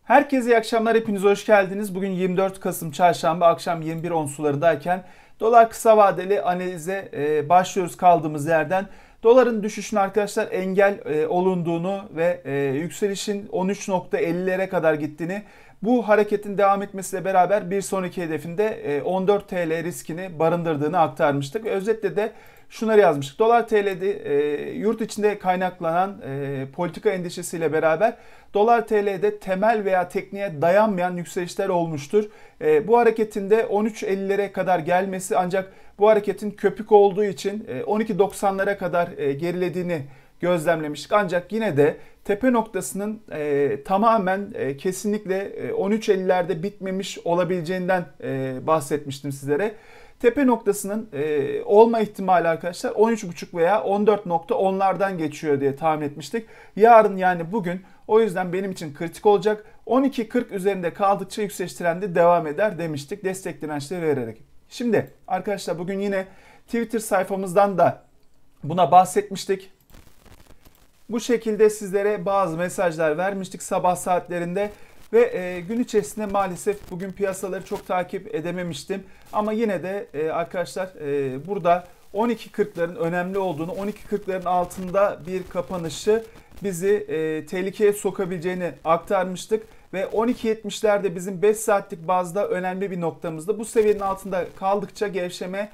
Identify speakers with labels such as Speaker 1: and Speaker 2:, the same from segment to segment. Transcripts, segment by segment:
Speaker 1: Herkese iyi akşamlar, hepiniz hoş geldiniz. Bugün 24 Kasım Çarşamba akşam 21.10 sularındayken dolar kısa vadeli analize başlıyoruz kaldığımız yerden. Doların düşüşün arkadaşlar engel olunduğunu ve yükselişin 13.50'lere kadar gittiğini, bu hareketin devam etmesiyle beraber bir sonraki hedefinde 14 TL riskini barındırdığını aktarmıştık. Özetle de şunları yazmıştık. Dolar TL'de yurt içinde kaynaklanan politika endişesiyle beraber Dolar TL'de temel veya tekniğe dayanmayan yükselişler olmuştur. Bu hareketin de 13.50'lere kadar gelmesi, ancak bu hareketin köpük olduğu için 12.90'lara kadar gerilediğini gözlemlemiştik. Ancak yine de tepe noktasının tamamen kesinlikle 13.50'lerde bitmemiş olabileceğinden bahsetmiştim sizlere. Tepe noktasının olma ihtimali arkadaşlar 13.5 veya 14.10'lardan geçiyor diye tahmin etmiştik. Yarın yani bugün o yüzden benim için kritik olacak. 12.40 üzerinde kaldıkça yükseliş trendi devam eder demiştik destek dirençleri vererek. Şimdi arkadaşlar bugün yine Twitter sayfamızdan da buna bahsetmiştik. Bu şekilde sizlere bazı mesajlar vermiştik sabah saatlerinde. Ve gün içerisinde maalesef bugün piyasaları çok takip edememiştim. Ama yine de arkadaşlar burada 12.40'ların önemli olduğunu, 12.40'ların altında bir kapanışı bizi tehlikeye sokabileceğini aktarmıştık. Ve 12.70'lerde bizim 5 saatlik bazda önemli bir noktamızdı. Bu seviyenin altında kaldıkça gevşeme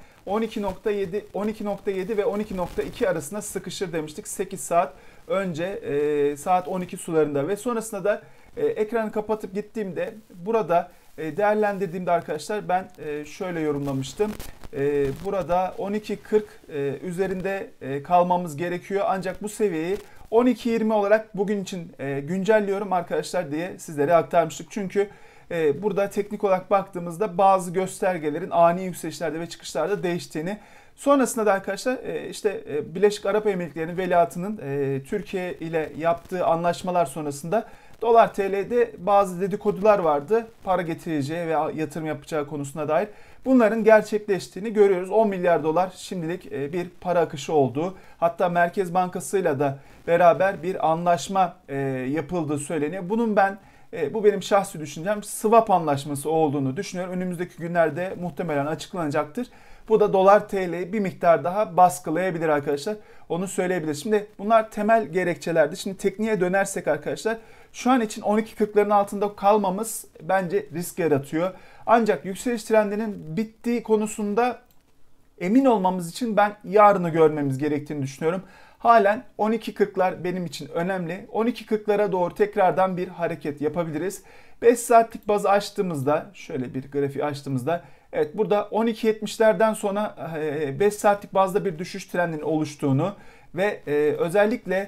Speaker 1: 12.7 ve 12.2 arasında sıkışır demiştik 8 saat önce saat 12 sularında ve sonrasında da ekranı kapatıp gittiğimde burada değerlendirdiğimde arkadaşlar ben şöyle yorumlamıştım. Burada 12.40 üzerinde kalmamız gerekiyor, ancak bu seviyeyi 12.20 olarak bugün için güncelliyorum arkadaşlar diye sizlere aktarmıştık. Çünkü burada teknik olarak baktığımızda bazı göstergelerin ani yükselişlerde ve çıkışlarda değiştiğini, sonrasında da arkadaşlar işte Birleşik Arap Emirlikleri'nin veliahtının Türkiye ile yaptığı anlaşmalar sonrasında Dolar TL'de bazı dedikodular vardı. Para getireceği veya yatırım yapacağı konusuna dair. Bunların gerçekleştiğini görüyoruz. 10 milyar dolar şimdilik bir para akışı olduğu. Hatta Merkez Bankası'yla da beraber bir anlaşma yapıldığı söyleniyor. Bu benim şahsi düşüncem, swap anlaşması olduğunu düşünüyorum. Önümüzdeki günlerde muhtemelen açıklanacaktır. Bu da dolar TL'yi bir miktar daha baskılayabilir arkadaşlar. Onu söyleyebiliriz. Şimdi bunlar temel gerekçelerdi. Şimdi tekniğe dönersek arkadaşlar, şu an için 12.40'ların altında kalmamız bence risk yaratıyor. Ancak yükseliş trendinin bittiği konusunda emin olmamız için ben yarını görmemiz gerektiğini düşünüyorum. Halen 12.40'lar benim için önemli. 12.40'lara doğru tekrardan bir hareket yapabiliriz. 5 saatlik bazı açtığımızda, şöyle bir grafiği açtığımızda, evet burada 12.70'lerden sonra 5 saatlik bazda bir düşüş trendinin oluştuğunu ve özellikle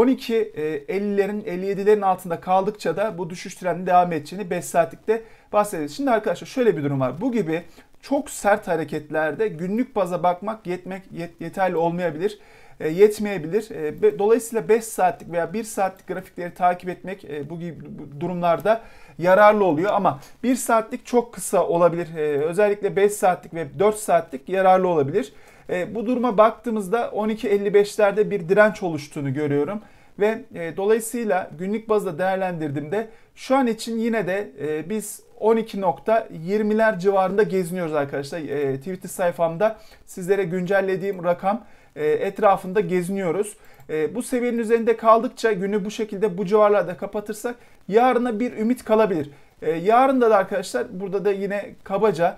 Speaker 1: 12.50'lerin 57'lerin altında kaldıkça da bu düşüş trendinin devam edeceğini 5 saatlikte bahsedeceğiz. Şimdi arkadaşlar şöyle bir durum var. Bu gibi çok sert hareketlerde günlük baza bakmak yeterli olmayabilir. Yetmeyebilir. Dolayısıyla 5 saatlik veya 1 saatlik grafikleri takip etmek bu gibi durumlarda yararlı oluyor. Ama 1 saatlik çok kısa olabilir. Özellikle 5 saatlik ve 4 saatlik yararlı olabilir. Bu duruma baktığımızda 12.55'lerde bir direnç oluştuğunu görüyorum. Ve dolayısıyla günlük bazda değerlendirdiğimde şu an için yine de biz 12.20'ler civarında geziniyoruz arkadaşlar. Twitter sayfamda sizlere güncellediğim rakam etrafında geziniyoruz. Bu seviyenin üzerinde kaldıkça günü bu şekilde bu civarlarda kapatırsak yarına bir ümit kalabilir. Yarın da arkadaşlar burada da yine kabaca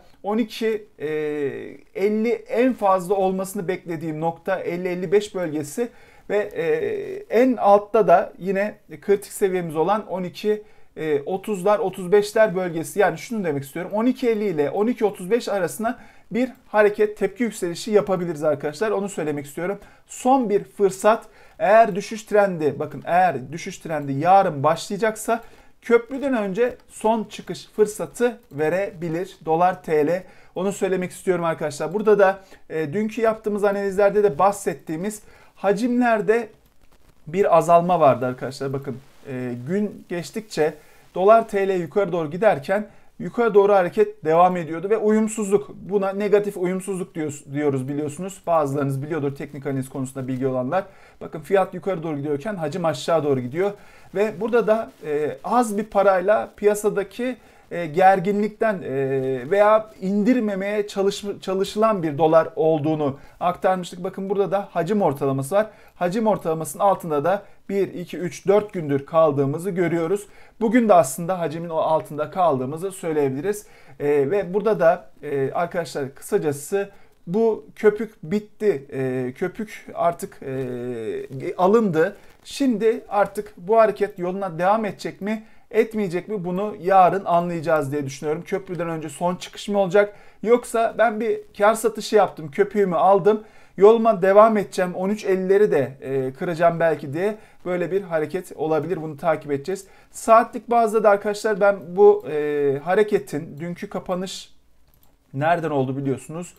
Speaker 1: 12.50 en fazla olmasını beklediğim nokta 50-55 bölgesi ve en altta da yine kritik seviyemiz olan 12.30'lar 35'ler bölgesi. Yani şunu demek istiyorum, 12.50 ile 12.35 arasına bir hareket tepki yükselişi yapabiliriz arkadaşlar. Onu söylemek istiyorum. Son bir fırsat, eğer düşüş trendi yarın başlayacaksa köprüden önce son çıkış fırsatı verebilir dolar TL. Onu söylemek istiyorum arkadaşlar. Burada da dünkü yaptığımız analizlerde de bahsettiğimiz hacimlerde bir azalma vardı arkadaşlar. Bakın gün geçtikçe dolar TL yukarı doğru giderken yukarı doğru hareket devam ediyordu ve uyumsuzluk, buna negatif uyumsuzluk diyoruz biliyorsunuz. Bazılarınız biliyordur teknik analiz konusunda bilgi olanlar. Bakın fiyat yukarı doğru gidiyorken hacim aşağı doğru gidiyor ve burada da az bir parayla piyasadaki gerginlikten veya indirmemeye çalışılan bir dolar olduğunu aktarmıştık. Bakın burada da hacim ortalaması var. Hacim ortalamasının altında da 1, 2, 3, 4 gündür kaldığımızı görüyoruz. Bugün de aslında hacimin o altında kaldığımızı söyleyebiliriz. Ve burada da arkadaşlar kısacası bu köpük bitti. Köpük artık alındı. Şimdi artık bu hareket yoluna devam edecek mi? Etmeyecek mi, bunu yarın anlayacağız diye düşünüyorum. Köprüden önce son çıkış mı olacak? Yoksa ben bir kar satışı yaptım, köpüğümü aldım, yoluma devam edeceğim, 13.50'leri de kıracağım belki diye böyle bir hareket olabilir. Bunu takip edeceğiz. Saatlik bazda da arkadaşlar ben bu hareketin dünkü kapanış nereden oldu biliyorsunuz?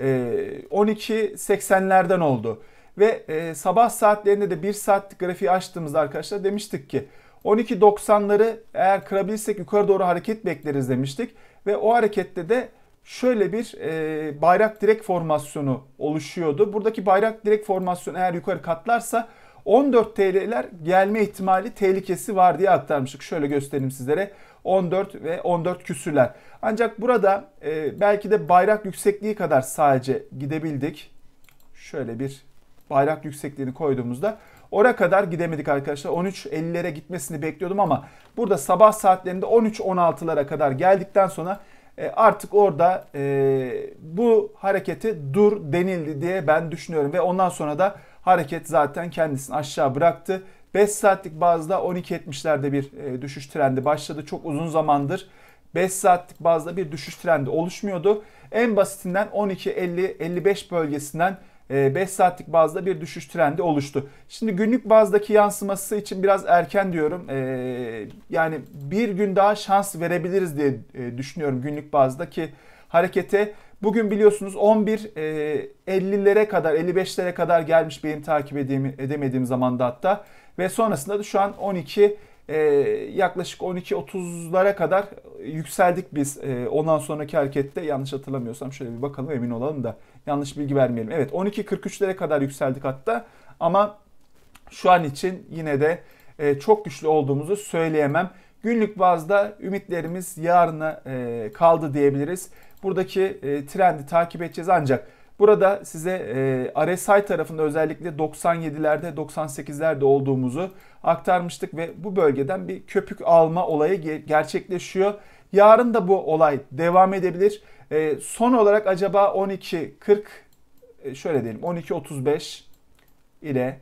Speaker 1: 12.80'lerden oldu. Ve sabah saatlerinde de 1 saatlik grafiği açtığımızda arkadaşlar demiştik ki 12.90'ları eğer kırabilirsek yukarı doğru hareket bekleriz demiştik. Ve o harekette de şöyle bir bayrak direk formasyonu oluşuyordu. Buradaki bayrak direk formasyonu eğer yukarı katlarsa 14 TL'ler gelme ihtimali tehlikesi var diye aktarmıştık. Şöyle göstereyim sizlere. 14 ve 14 küsürler. Ancak burada belki de bayrak yüksekliği kadar sadece gidebildik. Şöyle bir bayrak yüksekliğini koyduğumuzda oraya kadar gidemedik arkadaşlar. 13.50'lere gitmesini bekliyordum ama burada sabah saatlerinde 13.16'lara kadar geldikten sonra artık orada bu hareketi dur denildi diye ben düşünüyorum. Ve ondan sonra da hareket zaten kendisini aşağı bıraktı. 5 saatlik bazda 12.70'lerde bir düşüş trendi başladı. Çok uzun zamandır 5 saatlik bazda bir düşüş trendi oluşmuyordu. En basitinden 12.50-55 bölgesinden 5 saatlik bazda bir düşüş trendi oluştu. Şimdi günlük bazdaki yansıması için biraz erken diyorum. Yani bir gün daha şans verebiliriz diye düşünüyorum günlük bazdaki harekete. Bugün biliyorsunuz 11.50'lere kadar, 55'lere kadar gelmiş benim takip edemediğim zamanda hatta. Ve sonrasında da şu an yaklaşık 12.30'lara kadar yükseldik biz. Ondan sonraki harekette yanlış hatırlamıyorsam şöyle bir bakalım, emin olalım da yanlış bilgi vermeyelim. Evet, 12.43'lere kadar yükseldik hatta ama şu an için yine de çok güçlü olduğumuzu söyleyemem. Günlük bazda ümitlerimiz yarına kaldı diyebiliriz. Buradaki trendi takip edeceğiz ancak burada size RSI tarafında özellikle 97'lerde 98'lerde olduğumuzu aktarmıştık ve bu bölgeden bir köpük alma olayı gerçekleşiyor. Yarın da bu olay devam edebilir. Son olarak acaba 12.40 şöyle diyelim 12.35 ile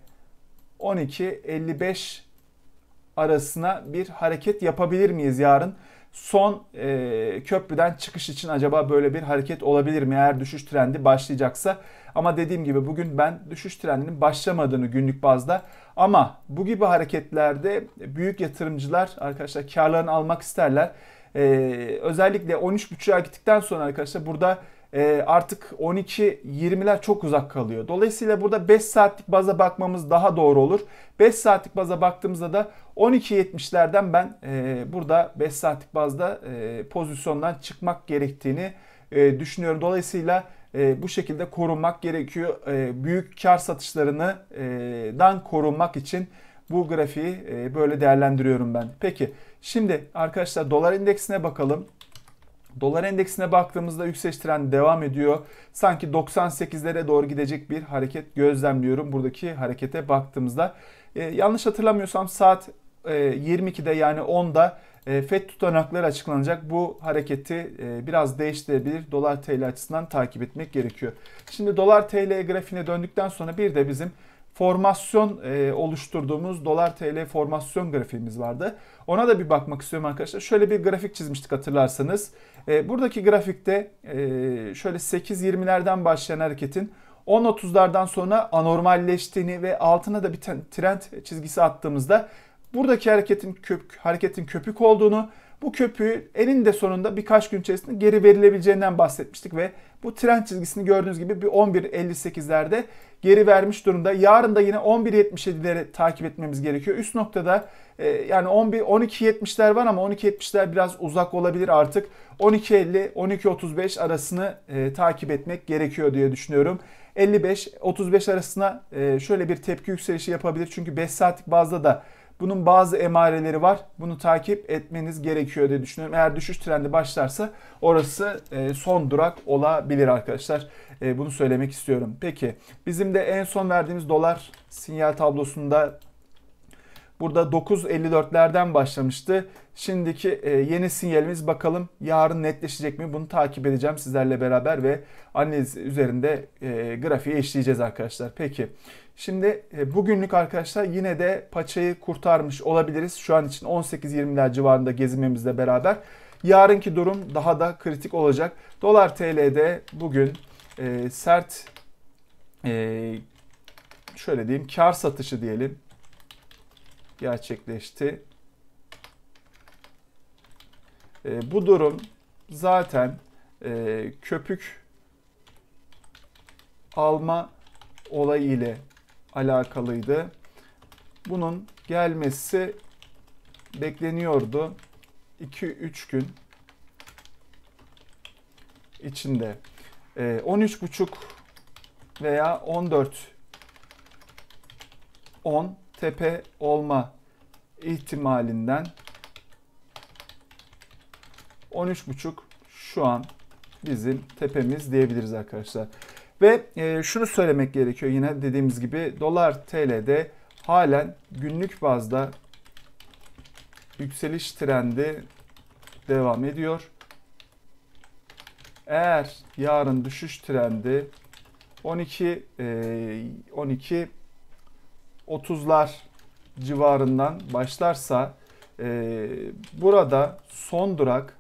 Speaker 1: 12.55 arasına bir hareket yapabilir miyiz yarın? Son köprüden çıkış için acaba böyle bir hareket olabilir mi eğer düşüş trendi başlayacaksa? Ama dediğim gibi bugün ben düşüş trendinin başlamadığını günlük bazda, ama bu gibi hareketlerde büyük yatırımcılar arkadaşlar karlarını almak isterler. Özellikle 13.5'a gittikten sonra arkadaşlar burada artık 12.20'ler çok uzak kalıyor. Dolayısıyla burada 5 saatlik baza bakmamız daha doğru olur. 5 saatlik baza baktığımızda da 12.70'lerden ben burada 5 saatlik bazda pozisyondan çıkmak gerektiğini düşünüyorum. Dolayısıyla bu şekilde korunmak gerekiyor. Büyük kar satışlarından korunmak için bu grafiği böyle değerlendiriyorum ben. Peki şimdi arkadaşlar dolar endeksine bakalım. Dolar endeksine baktığımızda yükseliş trendi devam ediyor. Sanki 98'lere doğru gidecek bir hareket gözlemliyorum buradaki harekete baktığımızda. Yanlış hatırlamıyorsam saat 22'de yani 10'da FED tutanakları açıklanacak. Bu hareketi biraz değiştirebilir. Dolar TL açısından takip etmek gerekiyor. Şimdi dolar TL grafiğine döndükten sonra bir de bizim formasyon oluşturduğumuz dolar TL formasyon grafiğimiz vardı. Ona da bir bakmak istiyorum arkadaşlar. Şöyle bir grafik çizmiştik hatırlarsanız. Buradaki grafikte şöyle 8.20'lerden başlayan hareketin 10.30'lardan sonra anormalleştiğini ve altına da bir trend çizgisi attığımızda buradaki hareketin köpük olduğunu, bu köpüğü eninde sonunda birkaç gün içerisinde geri verilebileceğinden bahsetmiştik ve bu trend çizgisini gördüğünüz gibi bir 11.58'lerde geri vermiş durumda. Yarın da yine 11.77'leri takip etmemiz gerekiyor. Üst noktada yani 12.70'ler var ama 12.70'ler biraz uzak olabilir artık. 12.50-12.35 arasını takip etmek gerekiyor diye düşünüyorum. 55-35 arasına şöyle bir tepki yükselişi yapabilir. Çünkü 5 saatlik bazda da bunun bazı emareleri var. Bunu takip etmeniz gerekiyor diye düşünüyorum. Eğer düşüş trendi başlarsa orası son durak olabilir arkadaşlar. Bunu söylemek istiyorum. Peki bizim de en son verdiğimiz dolar sinyal tablosunda burada 9.54'lerden başlamıştı. Şimdiki yeni sinyalimiz bakalım yarın netleşecek mi? Bunu takip edeceğim sizlerle beraber ve analiz üzerinde grafiği eşleyeceğiz arkadaşlar. Peki şimdi bugünlük arkadaşlar yine de paçayı kurtarmış olabiliriz. Şu an için 18.20'ler civarında gezinmemizle beraber. Yarınki durum daha da kritik olacak. Dolar TL'de bugün sert şöyle diyeyim kar satışı diyelim gerçekleşti. Bu durum zaten köpük alma olayı ile alakalıydı. Bunun gelmesi bekleniyordu. 2-3 gün içinde 13,5 veya 14-10 tepe olma ihtimalinden 13,5 şu an bizim tepemiz diyebiliriz arkadaşlar. Ve şunu söylemek gerekiyor yine dediğimiz gibi dolar TL'de halen günlük bazda yükseliş trendi devam ediyor. Eğer yarın düşüş trendi 12.30'lar civarından başlarsa burada son durak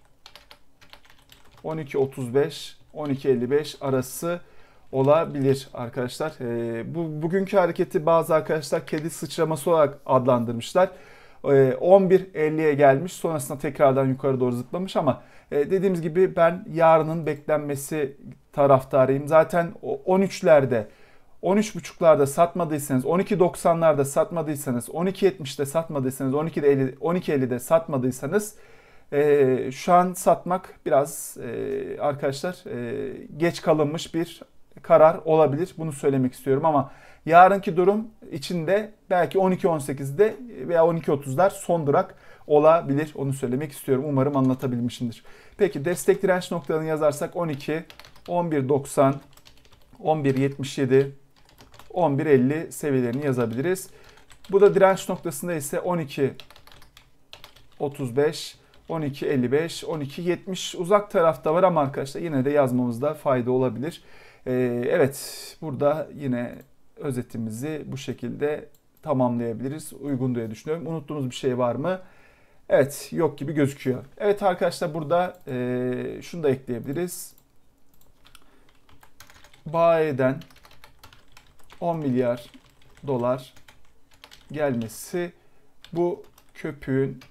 Speaker 1: 12.35-12.55 arası olabilir arkadaşlar. Bugünkü hareketi bazı arkadaşlar kedi sıçraması olarak adlandırmışlar. 11.50'ye gelmiş, sonrasında tekrardan yukarı doğru zıplamış ama dediğimiz gibi ben yarının beklenmesi taraftarıyım. Zaten 13'lerde 13.5'larda satmadıysanız, 12.90'larda satmadıysanız, 12.70'de satmadıysanız, 12.50'de satmadıysanız şu an satmak biraz arkadaşlar geç kalınmış bir karar olabilir. Bunu söylemek istiyorum ama yarınki durum içinde belki 12.18'de veya 12.30'lar son durak olabilir. Onu söylemek istiyorum. Umarım anlatabilmişimdir. Peki destek direnç noktalarını yazarsak 12, 11.90, 11.77, 11.50 seviyelerini yazabiliriz. Bu da direnç noktasında ise 12.35, 12.55, 12.70 uzak tarafta var ama arkadaşlar yine de yazmamızda fayda olabilir. Evet, burada yine özetimizi bu şekilde tamamlayabiliriz. Uygun diye düşünüyorum. Unuttuğumuz bir şey var mı? Evet, yok gibi gözüküyor. Evet arkadaşlar burada şunu da ekleyebiliriz. Bayi'den 10 milyar dolar gelmesi bu köpüğün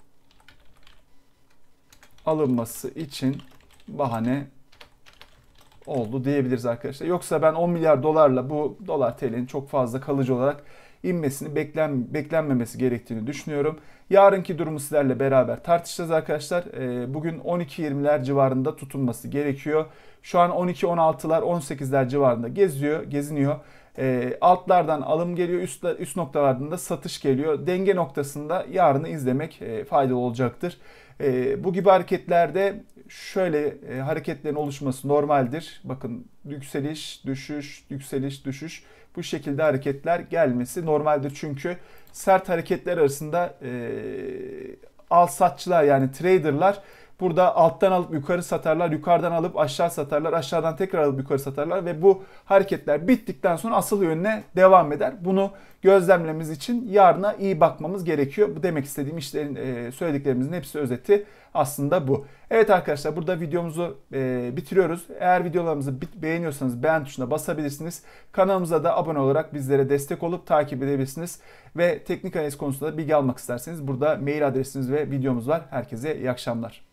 Speaker 1: alınması için bahane oldu diyebiliriz arkadaşlar. Yoksa ben 10 milyar dolarla bu dolar TL'nin çok fazla kalıcı olarak inmesini beklenmemesi gerektiğini düşünüyorum. Yarınki durumu sizlerle beraber tartışacağız arkadaşlar. Bugün 12.20'ler civarında tutunması gerekiyor. Şu an 12.16'lar 18'ler civarında geziniyor. Altlardan alım geliyor, üst noktalardan da satış geliyor. Denge noktasında yarını izlemek faydalı olacaktır. Bu gibi hareketlerde şöyle hareketlerin oluşması normaldir. Bakın yükseliş, düşüş, yükseliş, düşüş. Bu şekilde hareketler gelmesi normaldir. Çünkü sert hareketler arasında al-satçılar yani traderlar Burada alttan alıp yukarı satarlar, yukarıdan alıp aşağı satarlar, aşağıdan tekrar alıp yukarı satarlar ve bu hareketler bittikten sonra asıl yönüne devam eder. Bunu gözlemlememiz için yarına iyi bakmamız gerekiyor. Bu demek istediğim işlerin, söylediklerimizin hepsi özeti aslında bu. Evet arkadaşlar, burada videomuzu bitiriyoruz. Eğer videolarımızı beğeniyorsanız beğen tuşuna basabilirsiniz. Kanalımıza da abone olarak bizlere destek olup takip edebilirsiniz. Ve teknik analiz konusunda bilgi almak isterseniz burada mail adresimiz ve videomuz var. Herkese iyi akşamlar.